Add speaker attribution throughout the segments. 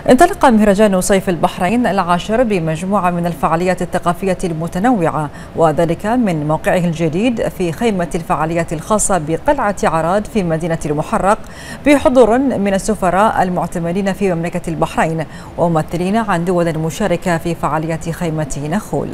Speaker 1: انطلق مهرجان صيف البحرين العاشر بمجموعة من الفعاليات الثقافية المتنوعة، وذلك من موقعه الجديد في خيمة الفعاليات الخاصة بقلعة عراد في مدينة المحرق، بحضور من السفراء المعتمدين في مملكة البحرين وممثلين عن دول مشاركة في فعاليات خيمة نخول.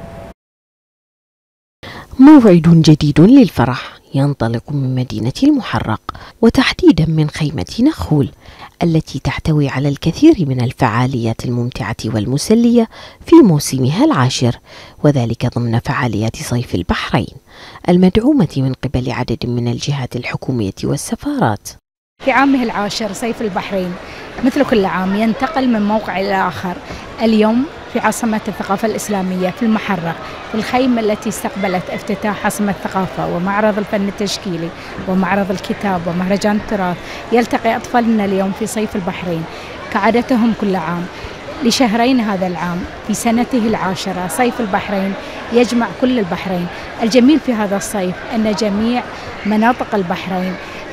Speaker 2: موعد جديد للفرح ينطلق من مدينة المحرق، وتحديدا من خيمة نخول التي تحتوي على الكثير من الفعاليات الممتعة والمسلية في موسمها العاشر، وذلك ضمن فعاليات صيف البحرين المدعومة من قبل عدد من الجهات الحكومية والسفارات.
Speaker 3: في عامه العاشر صيف البحرين مثل كل عام ينتقل من موقع إلى آخر. اليوم في عاصمة الثقافة الإسلامية في المحرق، في الخيمة التي استقبلت افتتاح عاصمة الثقافة ومعرض الفن التشكيلي ومعرض الكتاب ومهرجان التراث، يلتقي أطفالنا اليوم في صيف البحرين كعادتهم كل عام لشهرين. هذا العام في سنته العاشرة صيف البحرين يجمع كل البحرين. الجميل في هذا الصيف أن جميع مناطق البحرين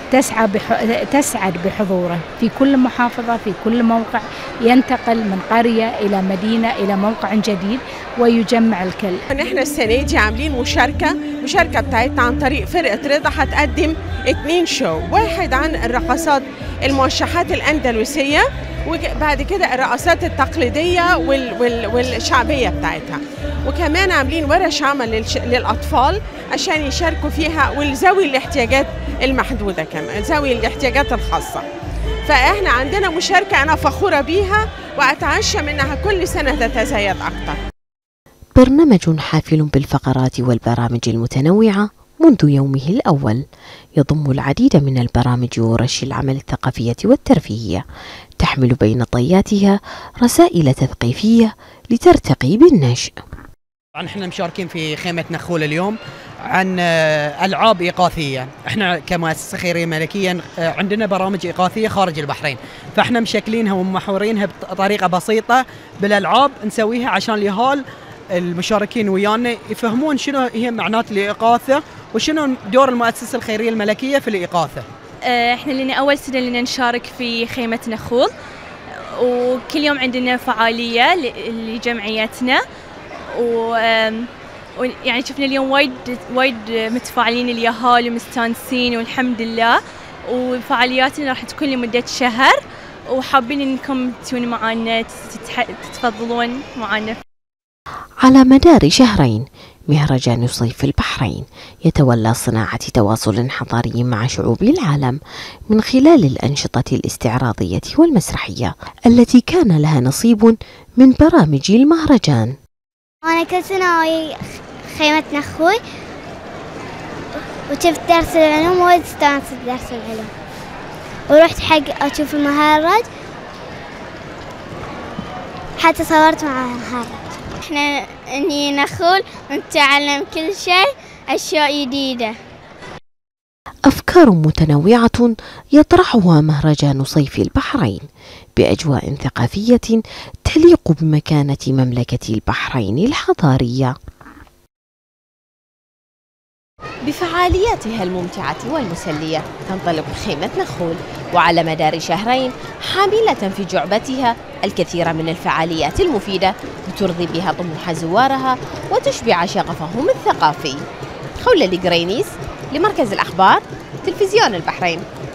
Speaker 3: تسعد بحضوره في كل محافظة، في كل موقع، ينتقل من قرية إلى مدينة إلى موقع جديد ويجمع الكل.
Speaker 4: نحن السنة دي عاملين مشاركة بتاعتنا عن طريق فرقة رضا، هتقدم 2 شو، واحد عن الرقصات الموشحات الأندلسية، وبعد كده الرقصات التقليدية والشعبية بتاعتها، وكمان عاملين ورش عمل للأطفال عشان يشاركوا فيها، والذوي الاحتياجات المحدودة كمان، ذوي الاحتياجات الخاصة. فإحنا عندنا مشاركة أنا فخورة بيها وأتعشى منها كل سنة تتزايد أكتر.
Speaker 2: برنامج حافل بالفقرات والبرامج المتنوعة منذ يومه الأول، يضم العديد من البرامج وورش العمل الثقافية والترفيهية، تحمل بين طياتها رسائل تثقيفية لترتقي بالنشء.
Speaker 5: طبعا احنا مشاركين في خيمة نخول اليوم عن ألعاب إيقاثية. احنا كمؤسسة خيرية ملكية عندنا برامج إيقاثية خارج البحرين، فاحنا مشكلينها ومحورينها بطريقة بسيطة بالألعاب نسويها عشان اليهال المشاركين ويانا يفهمون شنو هي معنات الإيقاثة وشنو دور المؤسسة الخيرية الملكية في الإيقاثة.
Speaker 6: احنا لنا أول سنة لنا نشارك في خيمة نخول، وكل يوم عندنا فعالية لجمعيتنا، ويعني شفنا اليوم وايد متفاعلين اليهال ومستانسين والحمد لله، وفعالياتنا راح تكون لمدة شهر، وحابين انكم تكونوا معنا تتفضلون معنا.
Speaker 2: على مدار شهرين مهرجان صيف البحرين يتولى صناعة تواصل حضاري مع شعوب العالم من خلال الأنشطة الاستعراضية والمسرحية التي كان لها نصيب من برامج المهرجان.
Speaker 7: أنا كل سنة أجي خيمة نخول وشفت درس العلوم وايد استانست بدرس العلوم، ورحت حق أشوف المهرج حتى صورت مع المهرج.
Speaker 8: احنا اني نخول ونتعلم كل شيء، أشياء جديدة.
Speaker 2: أفكار متنوعة يطرحها مهرجان صيف البحرين بأجواء ثقافية تليق بمكانة مملكة البحرين الحضارية.
Speaker 9: بفعالياتها الممتعة والمسلية تنطلق خيمة نخول، وعلى مدار شهرين حاملة في جعبتها الكثير من الفعاليات المفيدة لترضي بها طموح زوارها وتشبع شغفهم الثقافي. خولة القرينيس لمركز الأخبار تلفزيون البحرين.